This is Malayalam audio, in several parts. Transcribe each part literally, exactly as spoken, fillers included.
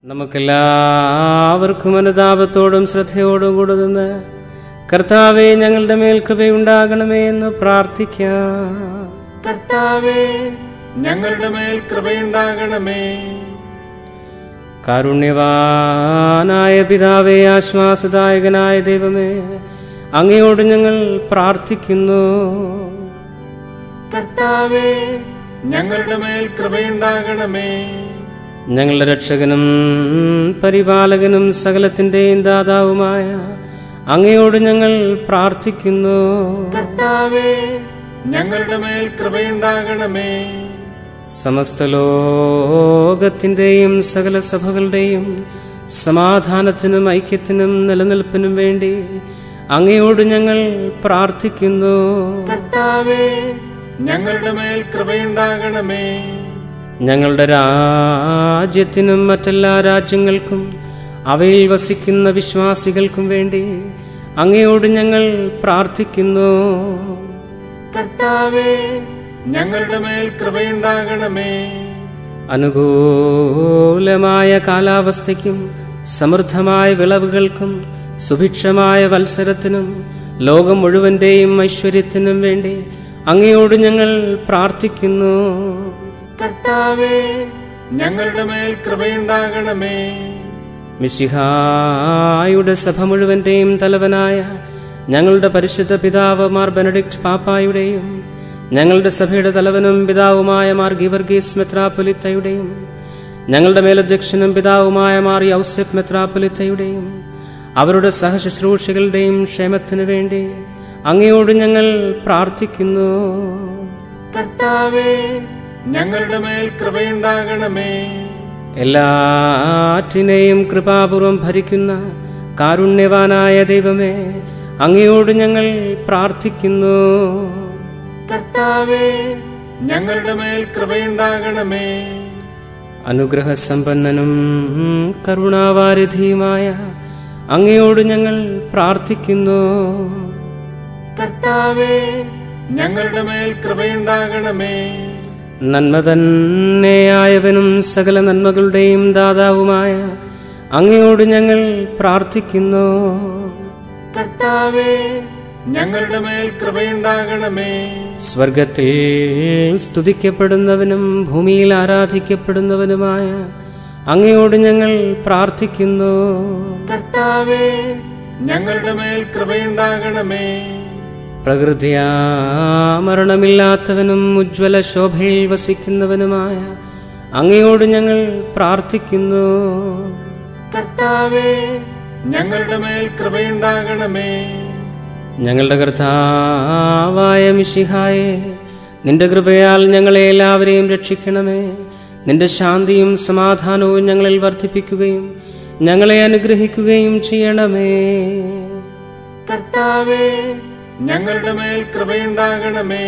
നമുക്കെല്ലാവർക്കും അനുതാപത്തോടും ശ്രദ്ധയോടും കൂടെ നിന്ന് കർത്താവേ, ഞങ്ങളുടെ മേൽ കൃപയുണ്ടാകണമേ എന്ന് പ്രാർത്ഥിക്കാം. കർത്താവേ, ഞങ്ങളുടെ മേൽ കൃപയുണ്ടാകണമേ. കാരുണ്യവാനായ പിതാവേ, ആശ്വാസദായകനായ ദൈവമേ, അങ്ങയോട് ഞങ്ങൾ പ്രാർത്ഥിക്കുന്നു. കർത്താവേ, ഞങ്ങളുടെ മേൽ കൃപയുണ്ടാകണമേ. ഞങ്ങളുടെ രക്ഷകനും പരിപാലകനും സകലത്തിന്റെയും ദാതാവുമായ അങ്ങയോട് ഞങ്ങൾ പ്രാർത്ഥിക്കുന്നു. കർത്താവേ, ഞങ്ങളുടെ മേൽ കൃപയുണ്ടാകണമേ. സമസ്ത ലോകത്തിന്റെയും സകല സഭകളുടെയും സമാധാനത്തിനും ഐക്യത്തിനും നിലനിൽപ്പിനും വേണ്ടി അങ്ങയോട് ഞങ്ങൾ പ്രാർത്ഥിക്കുന്നു. കർത്താവേ, ഞങ്ങളുടെ മേൽ കൃപയുണ്ടാകണമേ. ഞങ്ങളുടെ രാജ്യത്തിനും മറ്റെല്ലാ രാജ്യങ്ങൾക്കും അവയിൽ വസിക്കുന്ന വിശ്വാസികൾക്കും വേണ്ടി അങ്ങയോട് ഞങ്ങൾ പ്രാർത്ഥിക്കുന്നു. കർത്താവേ, ഞങ്ങളുടെ മേൽ കൃപയുണ്ടാകണമേ. അനുകൂലമായ കാലാവസ്ഥയ്ക്കും സമൃദ്ധമായ വിളവുകൾക്കും സുഭിക്ഷമായ വത്സരത്തിനും ലോകം മുഴുവന്റെയും ഐശ്വര്യത്തിനും വേണ്ടി അങ്ങയോട് ഞങ്ങൾ പ്രാർത്ഥിക്കുന്നു. കർത്താവേ, ഞങ്ങളുടെ മേൽ കൃപയുണ്ടാകണമേ. മിശിഹായുടെ സഭ മുഴുവന്റെയും തലവനായ ഞങ്ങളുടെ പരിശുദ്ധ പിതാവ് മാർ ബെനഡിക്ട് പാപ്പായുടെയും ഞങ്ങളുടെ സഭയുടെ തലവനും പിതാവുമായ മാർ ഗീവർഗീസ് മെത്രാപ്പൊലീത്തയുടെയും ഞങ്ങളുടെ മേലധ്യക്ഷനും പിതാവുമായ മാർ യൗസെഫ് മെത്രാപ്പൊലീത്തയുടെയും അവരുടെ സഹശുശ്രൂഷികളുടെയും ക്ഷേമത്തിനു വേണ്ടി അങ്ങയോട് ഞങ്ങൾ പ്രാർത്ഥിക്കുന്നു. കർത്താവേ, ഞങ്ങളുടെ മേൽ കൃപയുണ്ടാകണമേ. എല്ലാറ്റിനെയും കൃപാപൂർവം ഭരിക്കുന്ന കാരുണ്യവാനായ ദൈവമേ, അങ്ങയോട് ഞങ്ങൾ പ്രാർത്ഥിക്കുന്നു. കർത്താവേ, ഞങ്ങളുടെ മേൽ കൃപയുണ്ടാകണമേ. അനുഗ്രഹസമ്പന്നനും കരുണാവാരിധിയുമായ അങ്ങയോട് ഞങ്ങൾ പ്രാർത്ഥിക്കുന്നു. കർത്താവേ, ഞങ്ങളുടെ മേൽ കൃപയുണ്ടാകണമേ. നന്മ തന്നെയായവനും സകല നന്മകളുടെയും ദാതാവുമായ അങ്ങയോട് ഞങ്ങൾ പ്രാർത്ഥിക്കുന്നു. കർത്താവേ, ഞങ്ങളുടെ മേൽ കൃപയുണ്ടാകണമേ. സ്വർഗത്തിൽ സ്തുതിക്കപ്പെടുന്നവനും ഭൂമിയിൽ ആരാധിക്കപ്പെടുന്നവനുമായ അങ്ങയോട് ഞങ്ങൾ പ്രാർത്ഥിക്കുന്നു. കർത്താവേ, ഞങ്ങളുടെ മേൽ കൃപയുണ്ടാകണമേ. പ്രകൃതിയാ മരണമില്ലാത്തവനും ഉജ്ജ്വല ശോഭയിൽ വസിക്കുന്നവനുമായ അങ്ങയോട് ഞങ്ങൾ പ്രാർത്ഥിക്കുന്നു. കർത്താവേ, ഞങ്ങളുടെ മേൽ കൃപയുണ്ടാകണമേ. ഞങ്ങളുടെ കർത്താവായ മിശിഹായേ, നിന്റെ കൃപയാൽ ഞങ്ങളെ എല്ലാവരെയും രക്ഷിക്കണമേ. നിന്റെ ശാന്തിയും സമാധാനവും ഞങ്ങളിൽ വർദ്ധിപ്പിക്കുകയും ഞങ്ങളെ അനുഗ്രഹിക്കുകയും ചെയ്യണമേ. കർത്താവേ, ഞങ്ങളുടെ മേൽ കൃപയുണ്ടാകണമേ.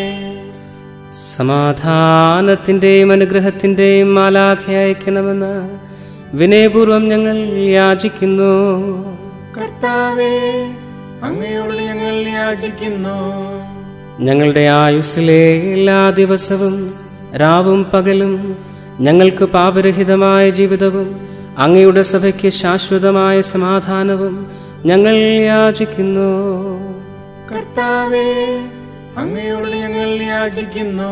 സമാധാനത്തിന്റെയും അനുഗ്രഹത്തിന്റെയും മാലാഖ അയക്കണമെന്ന് വിനയപൂർവം ഞങ്ങൾ യാചിക്കുന്നു. കർത്താവേ, അങ്ങയോട് ഞങ്ങൾ യാചിക്കുന്നു. ഞങ്ങളുടെ ആയുസ്സിലെ എല്ലാ ദിവസവും രാവും പകലും ഞങ്ങൾക്ക് പാപരഹിതമായ ജീവിതവും അങ്ങയുടെ സഭയ്ക്ക് ശാശ്വതമായ സമാധാനവും ഞങ്ങൾ യാചിക്കുന്നു. കർത്താവേ, അങ്ങയോട് ഞങ്ങൾ യാചിക്കുന്നു.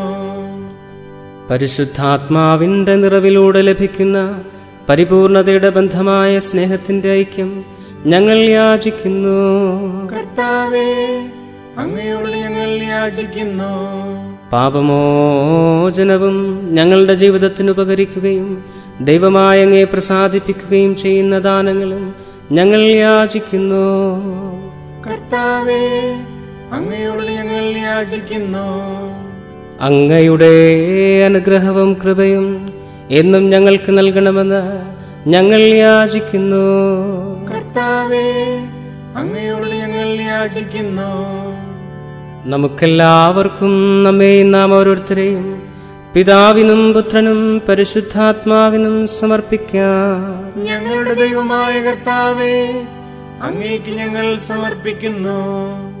പരിശുദ്ധാത്മാവിന്റെ നിറവിലൂടെ ലഭിക്കുന്ന പരിപൂർണതയുടെ ബന്ധമായ സ്നേഹത്തിന്റെ ഐക്യം ഞങ്ങൾ യാചിക്കുന്നു. കർത്താവേ, അങ്ങയോട് ഞങ്ങൾ യാചിക്കുന്നു. പാപമോചനവും ഞങ്ങളുടെ ജീവിതത്തിന് ഉപകരിക്കുകയും ദൈവമായ അങ്ങയെ പ്രസാദിപ്പിക്കുകയും ചെയ്യുന്ന ദാനങ്ങളും ഞങ്ങൾ യാചിക്കുന്നു. കർത്താവേ, അങ്ങയോട് ഞങ്ങൾ യാചിക്കുന്നു. അങ്ങയുടെ അനുഗ്രഹവും കൃപയും എന്നും ഞങ്ങൾക്ക് നൽകണമെന്ന് ഞങ്ങൾ യാചിക്കുന്നു. കർത്താവേ, അങ്ങയോട് ഞങ്ങൾ യാചിക്കുന്നു. നമുക്കെല്ലാവർക്കും നമ്മെയും നാം ഓരോരുത്തരെയും പിതാവിനും പുത്രനും പരിശുദ്ധാത്മാവിനും സമർപ്പിക്കാം. ഞങ്ങളുടെ ദൈവമായ കർത്താവേ, അങ്ങേക്ക് ഞങ്ങൾ സമർപ്പിക്കുന്നു.